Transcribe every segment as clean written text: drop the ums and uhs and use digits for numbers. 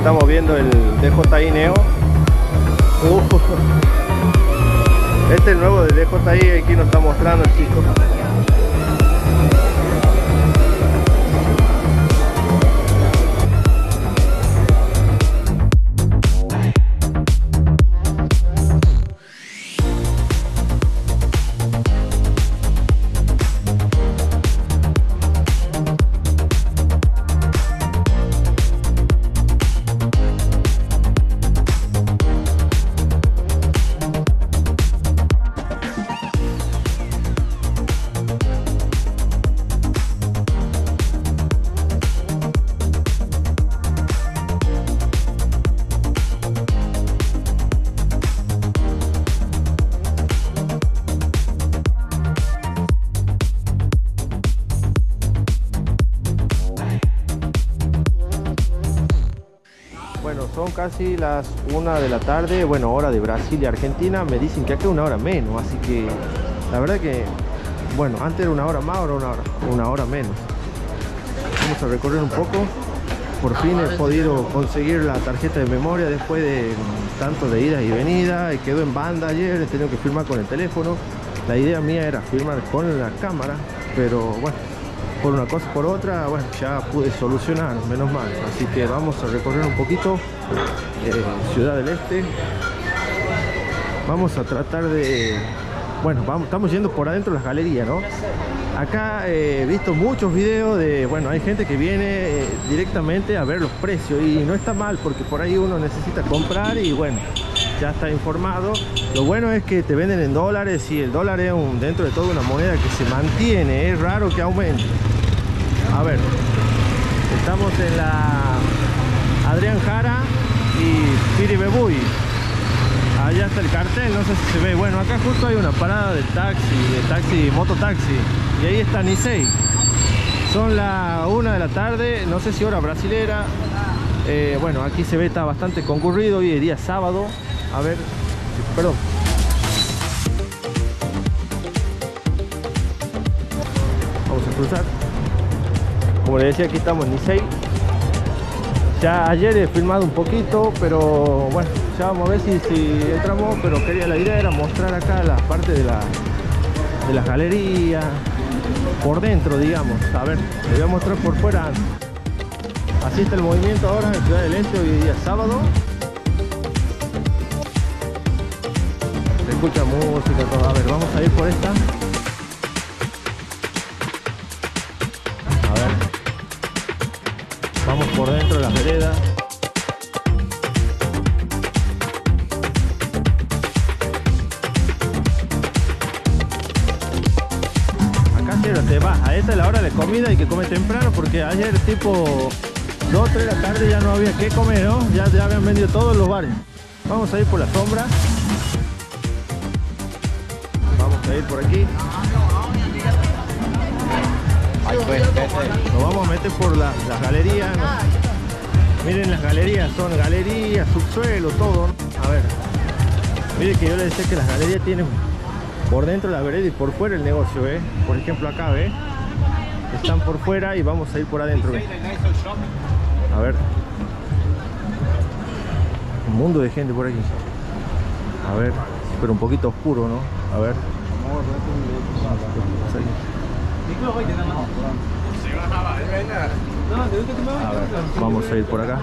estamos viendo el DJI Neo. Este es el nuevo del DJI, aquí nos está mostrando el chico. Bueno, son casi las 1 de la tarde, bueno, hora de Brasil y Argentina. Me dicen que acá 1 hora menos, así que la verdad que, bueno, antes era 1 hora más, ahora una hora menos. Vamos a recorrer un poco. Por fin he podido conseguir la tarjeta de memoria después de tanto de ida y venida. Quedó en banda ayer, he tenido que filmar con el teléfono. La idea mía era filmar con la cámara, pero bueno, por una cosa por otra, bueno, ya pude solucionar, menos mal. Así que vamos a recorrer un poquito Ciudad del Este. Vamos a tratar de, bueno, estamos yendo por adentro de las galerías, ¿no? Acá he visto muchos videos de, bueno, hay gente que viene directamente a ver los precios y no está mal, porque por ahí uno necesita comprar y bueno, ya está informado. Lo bueno es que te venden en dólares y el dólar es dentro de todo una moneda que se mantiene, es raro que aumente. A ver, estamos en la Adrián Jara y Piribebuy. Allá está el cartel, no sé si se ve. Bueno, acá justo hay una parada de taxi, mototaxi. Y ahí está Nisei. Son las 1 de la tarde, no sé si hora brasilera. Bueno, aquí se ve, está bastante concurrido. Hoy es día sábado. A ver, perdón. Vamos a cruzar. Como les decía, aquí estamos en Nisei. Ya ayer he filmado un poquito, pero bueno, ya vamos a ver si entramos. Pero la idea era mostrar acá la parte de la galería, por dentro, digamos. A ver, les voy a mostrar por fuera. Así está el movimiento ahora en Ciudad del Este, hoy día sábado. Se escucha música, todo. A ver, vamos a ir por esta. A ver. Vamos por dentro de las veredas. Acá cierra, te vas. A esta es la hora de comida y que come temprano, porque ayer tipo 2 o 3 de la tarde ya no había que comer, ¿no? Ya habían vendido todos los bares. Vamos a ir por la sombra. Vamos a ir por aquí. Nos vamos a meter por las galerías, ¿no? Miren, las galerías son galerías, subsuelo, todo. A ver, miren que yo les decía que las galerías tienen por dentro la vereda y por fuera el negocio, ¿eh? Por ejemplo acá, ¿ves? Están por fuera y vamos a ir por adentro, ¿ves? A ver, un mundo de gente por aquí. A ver, pero un poquito oscuro, ¿no? A ver. A ver, vamos a ir por acá.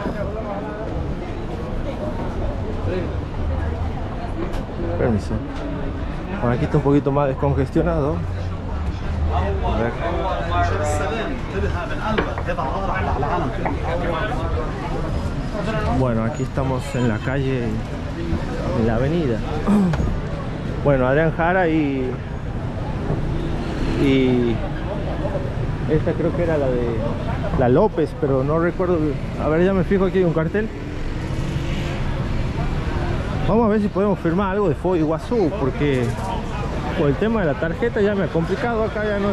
Permiso. Bueno, aquí está un poquito más descongestionado. A ver. Bueno, aquí estamos en la calle, en la avenida. Bueno, Adrián Jara y esta creo que era la de la López, pero no recuerdo. A ver, ya me fijo, aquí hay un cartel. Vamos a ver si podemos firmar algo de Foz do Iguazú, porque por el tema de la tarjeta ya me ha complicado. Acá ya no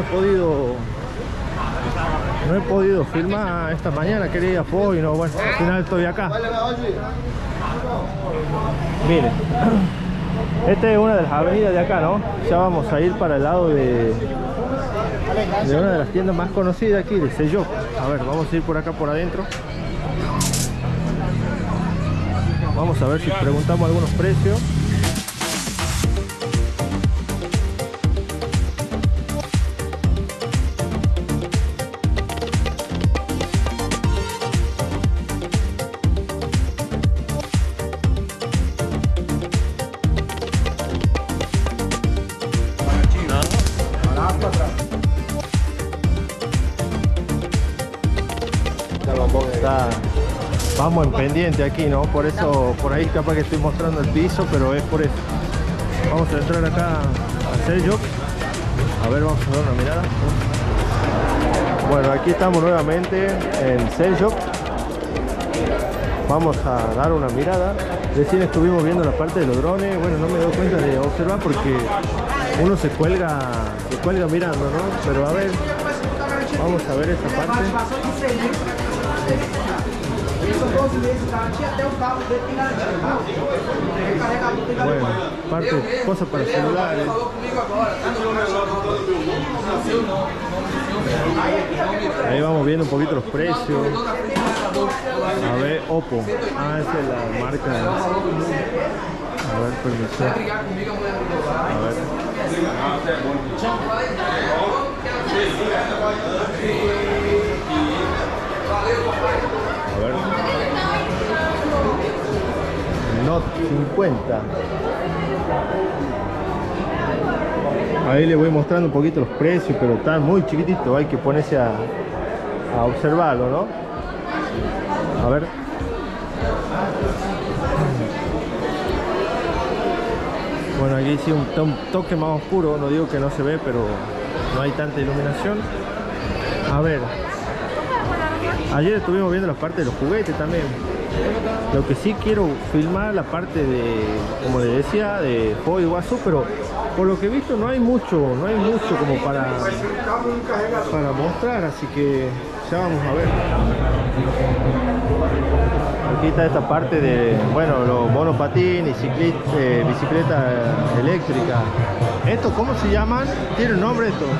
he podido filmar. Esta mañana quería ir a Foz y no, bueno, al final estoy acá. Miren, esta es una de las avenidas de acá, ¿no? Ya vamos a ir para el lado de una de las tiendas más conocidas aquí, de Sello. A ver, vamos a ir por acá por adentro. Vamos a ver si preguntamos algunos precios. Vamos en pendiente aquí, ¿no? Por eso, por ahí capaz que estoy mostrando el piso, pero es por eso. Vamos a entrar acá a Seljoc. A ver, vamos a dar una mirada. Bueno, aquí estamos nuevamente en Seljoc. Vamos a dar una mirada. Recién estuvimos viendo la parte de los drones. Bueno, no me doy cuenta de observar porque uno se cuelga mirando, ¿no? Pero a ver, vamos a ver esta parte. Bueno, parte cosas para celulares. Ahí vamos viendo un poquito los precios. A ver, Oppo. Ah, esa es la marca. A ver, permiso. A ver. A ver. Note 50. Ahí les voy mostrando un poquito los precios, pero están muy chiquititos, hay que ponerse a observarlo, ¿no? A ver. Bueno, aquí sí un toque más oscuro, no digo que no se ve, pero no hay tanta iluminación. A ver. Ayer estuvimos viendo la parte de los juguetes también. Lo que sí quiero filmar la parte de, como les decía, de Juego Iguazú, pero por lo que he visto no hay mucho como para mostrar, así que ya vamos a ver. Aquí está esta parte de, bueno, los monopatín y bicicleta eléctrica. ¿Esto cómo se llaman? ¿Tiene un nombre esto?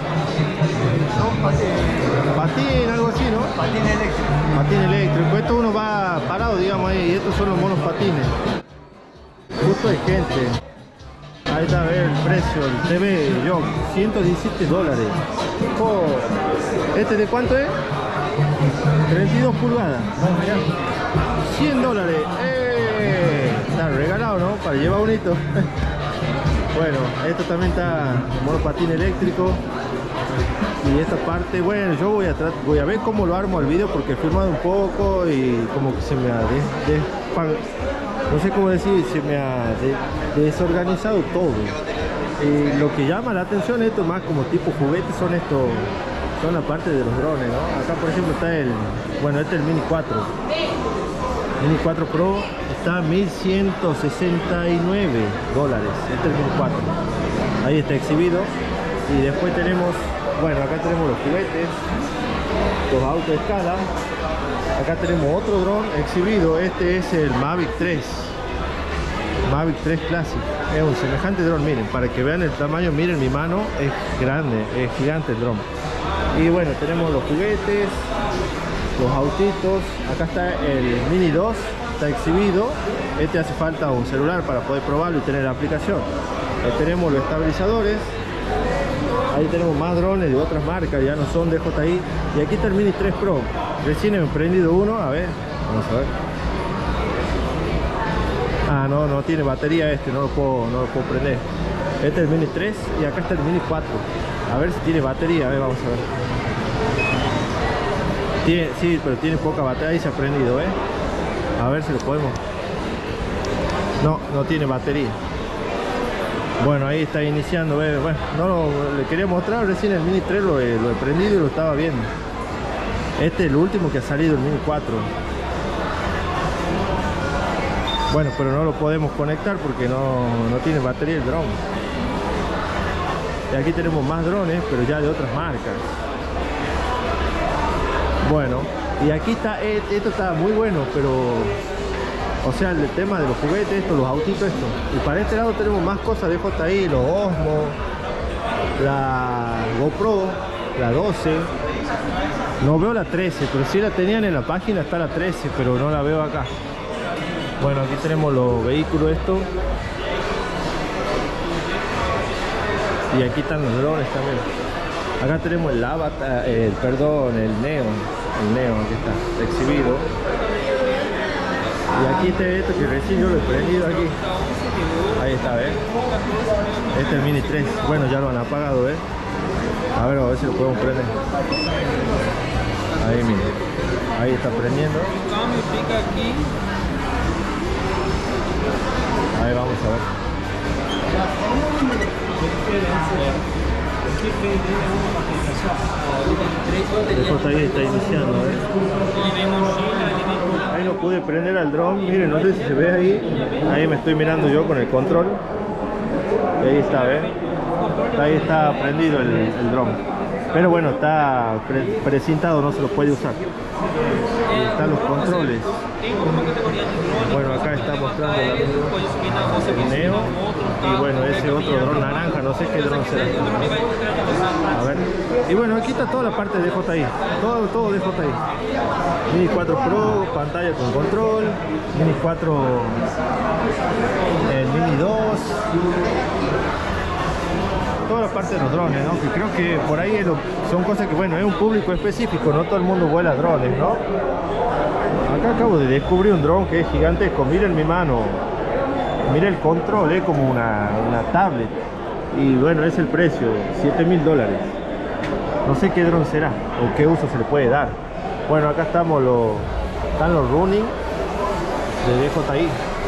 Patín, algo así, ¿no? Patín eléctrico. Patín eléctrico. Esto uno va parado, digamos, ahí, y estos son los monopatines. Justo hay gente. Ahí está, a ver el precio, el TV Jog, $117. Oh. ¿Este de cuánto es? 32 pulgadas. $100. Está regalado, ¿no? Para llevar bonito. Bueno, esto también está monopatín eléctrico. Y esta parte, bueno, yo voy a ver cómo lo armo el video porque he filmado un poco y como que se me ha no sé cómo decir, se me ha desorganizado todo. Y lo que llama la atención, esto más como tipo juguete, son la parte de los drones, ¿no? Acá por ejemplo está este es el Mini 4. Mini 4 Pro está $1.169. Este es el Mini 4. Ahí está exhibido. Y después tenemos, bueno, acá tenemos los juguetes, los autos de escala. Acá tenemos otro dron exhibido. Este es el Mavic 3. Mavic 3 Classic. Es un semejante dron, miren, para que vean el tamaño, miren mi mano, es grande, es gigante el dron. Y bueno, tenemos los juguetes, los autitos. Acá está el Mini 2, está exhibido. Este hace falta un celular para poder probarlo y tener la aplicación. Ahí tenemos los estabilizadores. Ahí tenemos más drones de otras marcas, ya no son DJI. Y aquí está el Mini 3 Pro. Recién he prendido uno, a ver, vamos a ver. Ah, no tiene batería este, no lo puedo prender. Este es el Mini 3 y acá está el Mini 4. A ver si tiene batería, a ver, vamos a ver. Sí, pero tiene poca batería, ahí se ha prendido, A ver si lo podemos. No tiene batería. Bueno, ahí está iniciando, bueno, le quería mostrar recién el Mini 3, lo he prendido y lo estaba viendo. Este es el último que ha salido, el Mini 4. Bueno, pero no lo podemos conectar porque no tiene batería el dron. Y aquí tenemos más drones, pero ya de otras marcas. Bueno, y aquí está, esto está muy bueno, pero... O sea, el tema de los juguetes, los autitos, Y para este lado tenemos más cosas de DJI, los Osmo, la GoPro, la 12. No veo la 13, pero sí la tenían en la página, está la 13, pero no la veo acá. Bueno, aquí tenemos los vehículos estos. Y aquí están los drones también. Acá tenemos el Avatar, perdón, el Neon. El Neon, aquí está, exhibido. Y aquí esto que recién yo lo he prendido aquí. Ahí está, ¿ves? Este es el Mini 3. Bueno, ya lo han apagado, ¿ves? A ver si lo podemos prender. Ahí, mire. Ahí está prendiendo. Ahí vamos a ver. Eso ahí está iniciando, Ahí no pude prender al dron, miren, no sé si se ve ahí. Ahí me estoy mirando yo con el control. Y ahí está, ¿ves? Ahí está prendido el dron. Pero bueno, está precintado, no se lo puede usar. Ahí están los controles. Bueno, acá está mostrando el Neo. Y bueno, ese otro dron naranja, no sé qué dron será. A ver. Y bueno, aquí está toda la parte de DJI. Todo DJI. Mini 4 Pro, pantalla con control. Mini 4, el Mini 2. Toda la parte de los drones, ¿no? Que creo que por ahí son cosas que, bueno, es un público específico, no todo el mundo vuela drones, ¿no? Acá acabo de descubrir un dron que es gigantesco. Miren mi mano, miren el control, es como una tablet. Y bueno, es el precio, $7.000. No sé qué dron será o qué uso se le puede dar. Bueno, acá están los running de DJI.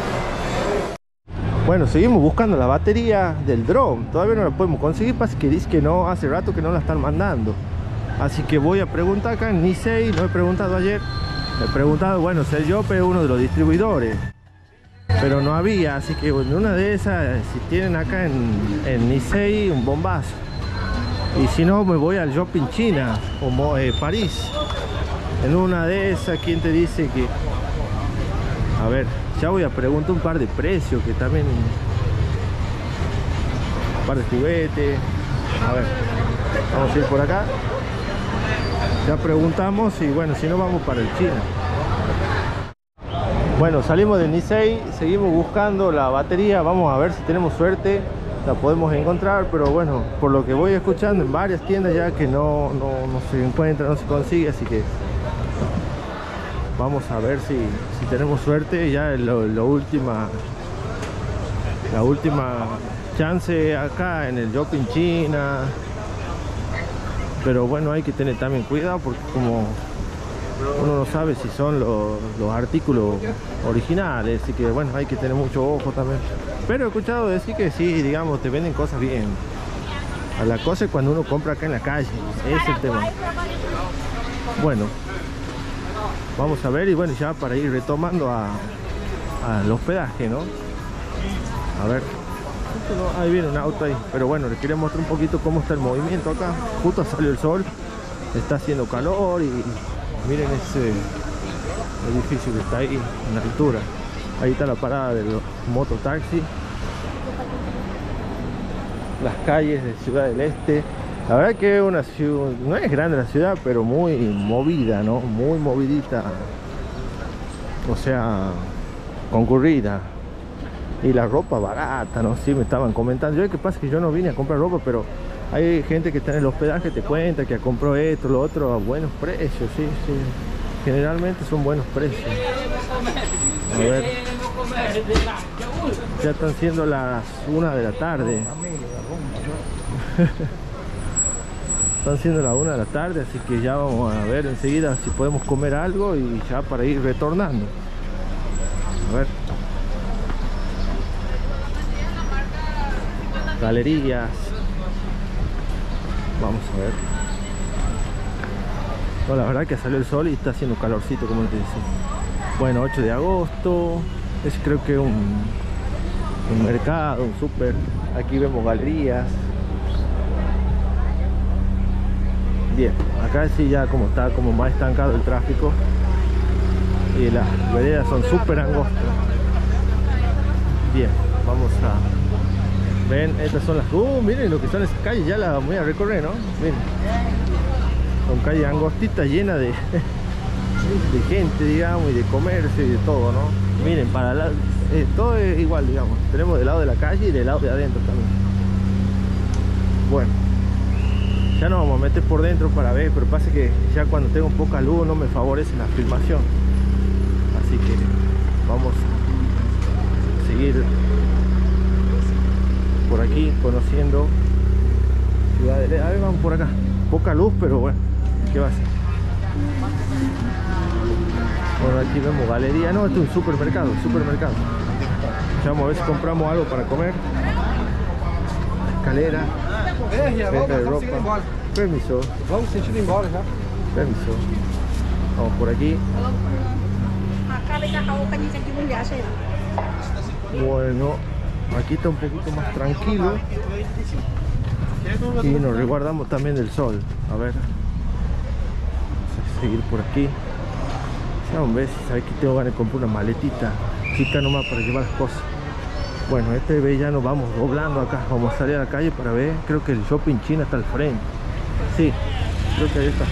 Bueno, seguimos buscando la batería del dron. Todavía no la podemos conseguir, pasa que dice que no, hace rato que no la están mandando. Así que voy a preguntar acá en Nisei, no he preguntado ayer. He preguntado, bueno, Sergiope es uno de los distribuidores, pero no había, así que en una de esas, si tienen acá en Nisei, un bombazo. Y si no, me voy al shopping China, como París. En una de esas, ¿quién te dice que...? A ver, ya voy a preguntar un par de precios, que también... Un par de juguetes. A ver, vamos a ir por acá. Ya preguntamos y bueno, si no vamos para el China. Bueno, salimos de Nisei, seguimos buscando la batería. Vamos a ver si tenemos suerte, la podemos encontrar. Pero bueno, por lo que voy escuchando en varias tiendas ya que no se encuentra, no se consigue. Así que vamos a ver si tenemos suerte. Ya la última chance acá en el shopping China. Pero bueno, hay que tener también cuidado porque como uno no sabe si son los artículos originales, así que bueno, hay que tener mucho ojo también. Pero he escuchado decir que sí, digamos, te venden cosas bien. A la cosa es cuando uno compra acá en la calle, ese es el tema. Bueno, vamos a ver y bueno, ya para ir retomando al hospedaje, ¿no? A ver. Ahí viene un auto ahí, pero bueno, les quería mostrar un poquito cómo está el movimiento acá. Justo salió el sol, está haciendo calor y miren ese edificio que está ahí en la altura. Ahí está la parada de los mototaxis. Las calles de Ciudad del Este. La verdad que es una ciudad, no es grande la ciudad, pero muy movida, ¿no? Muy movidita. O sea, concurrida. Y la ropa barata, ¿no? Sí, me estaban comentando. Yo, ¿qué pasa? Que yo no vine a comprar ropa, pero hay gente que está en el hospedaje, te cuenta que compró esto, lo otro a buenos precios, sí. Generalmente son buenos precios. A ver. Ya están siendo las 1 de la tarde. Están siendo las 1 de la tarde, así que ya vamos a ver enseguida si podemos comer algo y ya para ir retornando. A ver. Galerías. Vamos a ver. No, la verdad que salió el sol y está haciendo calorcito, como te decía. Bueno, 8 de agosto. Es creo que un mercado, un súper. Aquí vemos galerías. Bien, acá sí ya como está como más estancado el tráfico. Y las veredas son súper angostas. Bien, vamos a... Ven, estas son las... miren lo que son esas calles, ya las voy a recorrer, ¿no? Miren. Son calles angostitas llenas de de gente, digamos, y de comercio y de todo, ¿no? Miren, todo es igual, digamos. Tenemos del lado de la calle y del lado de adentro también. Bueno, ya nos vamos a meter por dentro para ver, pero pasa que ya cuando tengo poca luz no me favorece la filmación. Así que vamos a seguir por aquí conociendo ciudades. A ver, vamos por acá. Poca luz, pero bueno, ¿qué va a hacer? Bueno, aquí vemos galería. No, esto es un supermercado, Ya vamos a ver si compramos algo para comer. Escalera. Venta de ropa. Permiso. Permiso. Vamos por aquí. Bueno, aquí está un poquito más tranquilo. Y nos resguardamos también del sol. A ver. Vamos a seguir por aquí. Vamos a ver si sabéis que tengo ganas de comprar una maletita chica nomás para llevar las cosas. Bueno, vez ya nos vamos doblando acá. Vamos a salir a la calle para ver. Creo que el shopping China está al frente. Sí, creo que ahí está.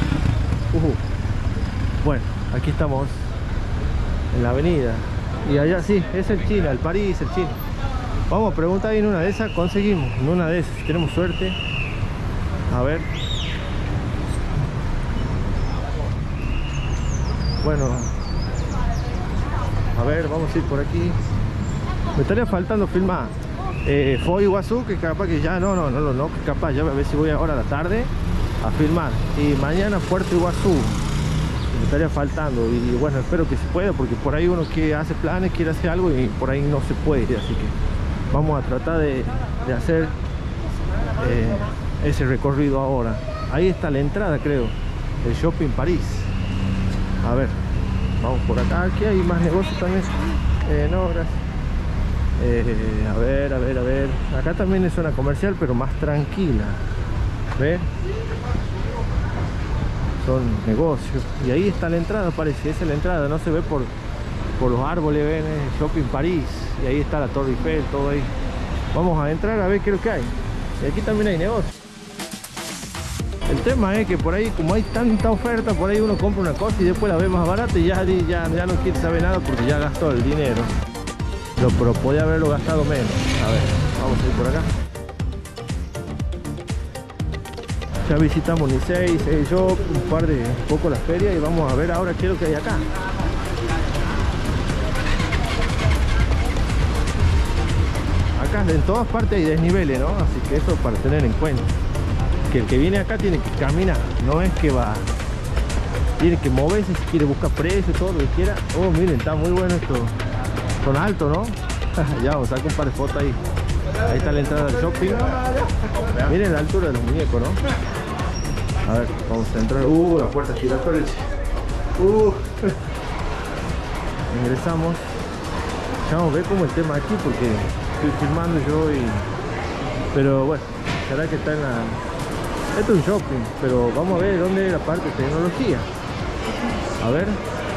Bueno, aquí estamos en la avenida. Y allá sí, es el China, el París, el China. Vamos a preguntar y en una de esas conseguimos. En una de esas, si tenemos suerte. A ver. Bueno, a ver, vamos a ir por aquí. Me estaría faltando filmar Foz do Iguazú, que capaz que ya no, que capaz ya a ver si voy ahora a la tarde a filmar. Y mañana Puerto Iguazú. Me estaría faltando. Y bueno, espero que se pueda, porque por ahí uno que hace planes, quiere hacer algo y por ahí no se puede. Así que vamos a tratar de hacer ese recorrido ahora. Ahí está la entrada, creo, el Shopping París. A ver, vamos por acá. Aquí hay más negocios también. No, gracias. A ver. Acá también es zona comercial, pero más tranquila. ¿Ve? Son negocios. Y ahí está la entrada, parece. Esa es la entrada. No se ve por los árboles. Ven, Shopping París. Y ahí está la Torre Eiffel, todo ahí. Vamos a entrar a ver qué es lo que hay. Y aquí también hay negocios. El tema es que por ahí, como hay tanta oferta, por ahí uno compra una cosa y después la ve más barata y ya no quiere saber nada porque ya gastó el dinero. Pero podía haberlo gastado menos. A ver, vamos a ir por acá. Ya visitamos Nicey, Shop, un poco la feria, y vamos a ver ahora qué es lo que hay acá. Acá en todas partes hay desniveles, ¿no? Así que eso para tener en cuenta. Que el que viene acá tiene que caminar, no es que va, tiene que moverse si quiere buscar precios, todo lo que quiera. Oh, miren, está muy bueno esto, son altos, ¿no? Ya vamos a sacar un par de fotos ahí. Ahí está la entrada del shopping. Miren la altura de los muñecos, ¿no? A ver, vamos a entrar. La puerta giratoria. Ingresamos. Ya vamos a ver cómo el tema aquí, porque estoy filmando yo pero bueno, será que está en la... Esto es un shopping, pero vamos a ver dónde es la parte de tecnología. A ver.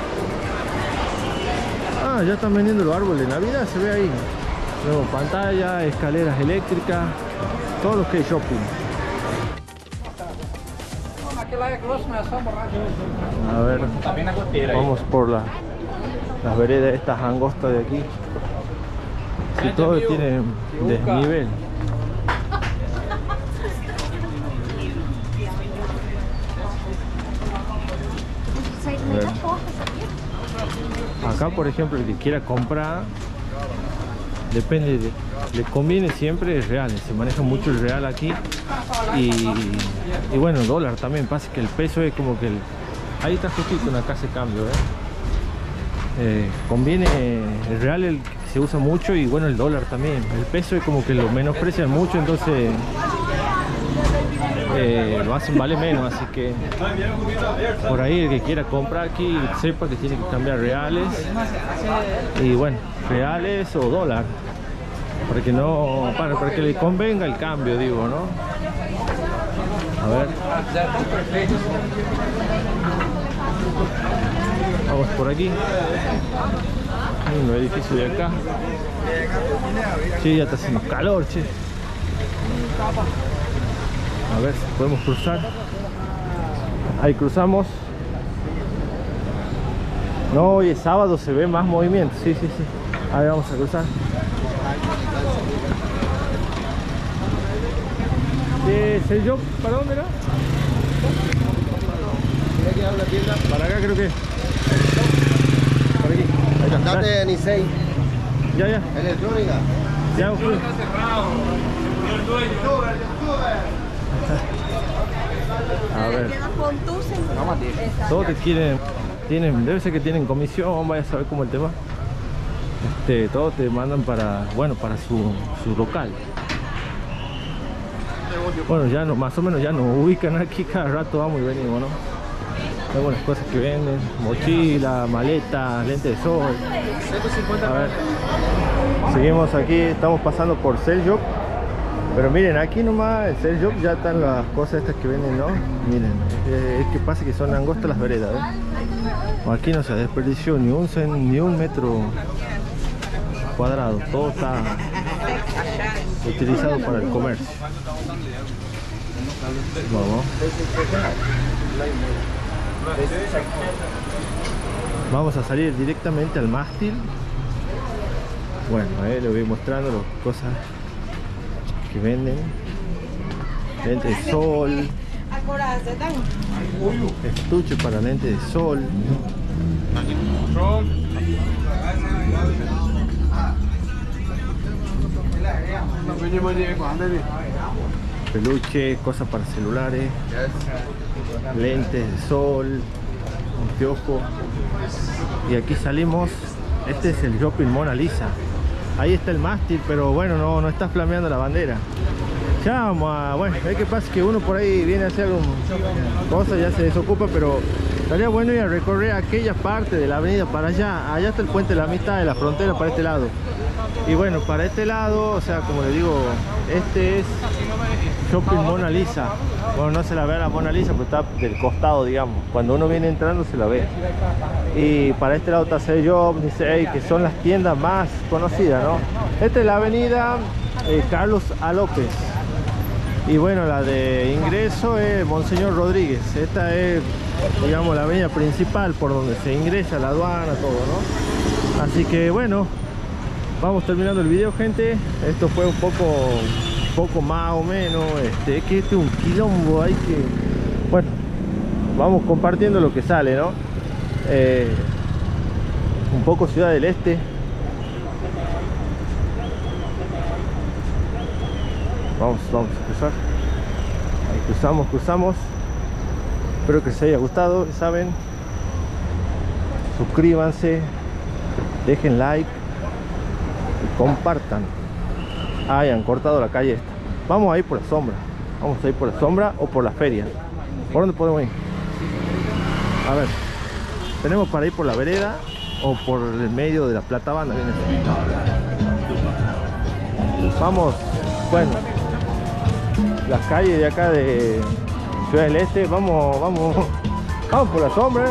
Ya están vendiendo los árboles de Navidad, se ve ahí. Luego pantalla, escaleras eléctricas, todo lo que es shopping. A ver, vamos por las veredas estas angostas de aquí. Si todo tiene desnivel. Acá, por ejemplo, el que quiera comprar, depende le conviene siempre el real, se maneja mucho el real aquí y bueno, el dólar también. Pasa que el peso es como que ahí está justito una casa de cambio, conviene el real, el que se usa mucho, y bueno, el dólar también. El peso es como que lo menosprecian mucho, entonces lo hacen vale menos, así que por ahí el que quiera comprar aquí sepa que tiene que cambiar reales, y bueno, reales o dólar, para que le convenga el cambio, digo, ¿no? A ver, vamos por aquí. Un edificio de acá. Sí, ya está haciendo calor, che. A ver si podemos cruzar. Ahí cruzamos. No, hoy es sábado, se ve más movimiento. Sí, sí, sí. Ahí vamos a cruzar. ¿Sé yo? ¿Para dónde era? Para acá creo que. Por aquí. Ahí está. Andate de Nicey. Ya, ya. Electrónica. Ya fui. A ver. Todos te tienen, debe ser que tienen comisión, vaya a saber cómo el tema. Todos te mandan para, bueno, para su local. Bueno, ya no, más o menos ya nos ubican aquí, cada rato vamos y venimos, ¿no? Hay buenas cosas que venden, mochila, maleta, lentes de sol. A ver, seguimos aquí, estamos pasando por Seljuk. Pero miren, aquí nomás en Seljuk ya están las cosas estas que venden, ¿no? Miren, es que pasa que son angostas las veredas, ¿eh? Aquí no se desperdició ni un metro cuadrado, todo está utilizado para el comercio. Vamos a salir directamente al mástil. Bueno, le voy mostrando las cosas que venden. Lentes de sol, estuche para lentes de sol, peluche, cosas para celulares, lentes de sol, anteojos. Y aquí salimos. Este es el shopping Mona Lisa. Ahí está el mástil, pero bueno, no está flameando la bandera. Ya vamos a, bueno, es que pasa que uno por ahí viene a hacer alguna cosa, ya se desocupa, pero estaría bueno ir a recorrer aquella parte de la avenida para allá. Allá está el puente de la Amistad, de la frontera para este lado. Y bueno, para este lado, o sea, como le digo, este es Shopping Mona Lisa. Bueno, no se la ve a la Mona Lisa, porque está del costado, digamos. Cuando uno viene entrando se la ve. Y para este lado está Seljuk, Nicey, que son las tiendas más conocidas, ¿no? Esta es la avenida Carlos A. López. Y bueno, la de ingreso es Monseñor Rodríguez. Esta es, digamos, la avenida principal por donde se ingresa la aduana, todo, ¿no? Así que bueno, vamos terminando el video, gente. Esto fue un poco más o menos. Es que este es un quilombo, hay que... Bueno, vamos compartiendo lo que sale, ¿no? Un poco Ciudad del Este. Vamos a cruzar. Ahí cruzamos. Espero que les haya gustado, saben. Suscríbanse, dejen like y compartan. Ahí han cortado la calle esta. Vamos a ir por la sombra. Vamos a ir por la sombra o por la feria. ¿Por dónde podemos ir? A ver. Tenemos para ir por la vereda o por el medio de la Plata Banda. Vamos, bueno, las calles de acá de Ciudad del Este. Vamos por la sombra.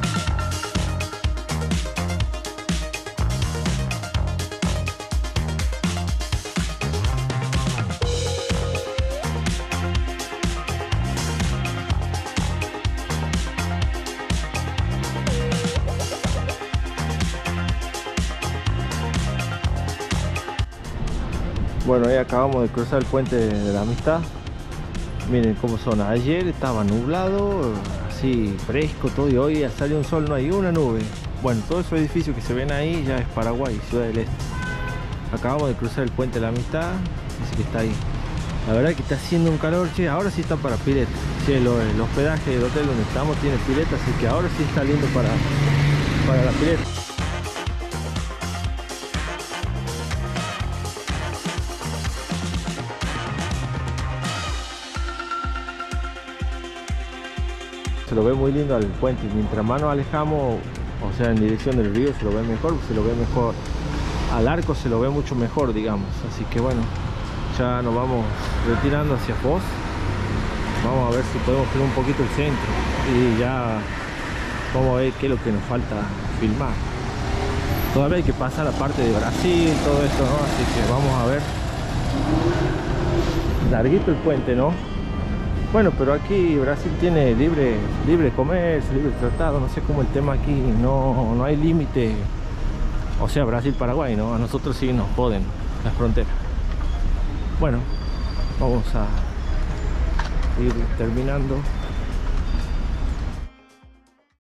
Bueno, ahí acabamos de cruzar el puente de la Amistad. Miren cómo son. Ayer estaba nublado, así fresco todo, y hoy salió un sol, no hay una nube. Bueno, todos esos edificios que se ven ahí ya es Paraguay, Ciudad del Este. Acabamos de cruzar el puente de la Amistad, dice que está ahí. La verdad que está haciendo un calor, che. Ahora sí está para pileta. Sí, el hospedaje del hotel donde estamos tiene pileta, así que ahora sí está lindo para la pileta. Se lo ve muy lindo al puente. Mientras más nos alejamos, o sea, en dirección del río, se lo ve mejor. Al arco se lo ve mucho mejor, digamos. Así que bueno, ya nos vamos retirando hacia Foz. Vamos a ver si podemos filmar un poquito el centro y ya vamos a ver qué es lo que nos falta filmar. Todavía hay que pasar la parte de Brasil, todo esto, ¿no? Así que vamos a ver. Larguito el puente, ¿no? Bueno, pero aquí Brasil tiene libre comercio, libre tratado, no sé cómo el tema aquí, no hay límite. O sea, Brasil-Paraguay, ¿no? A nosotros sí nos poden las fronteras. Bueno, vamos a ir terminando.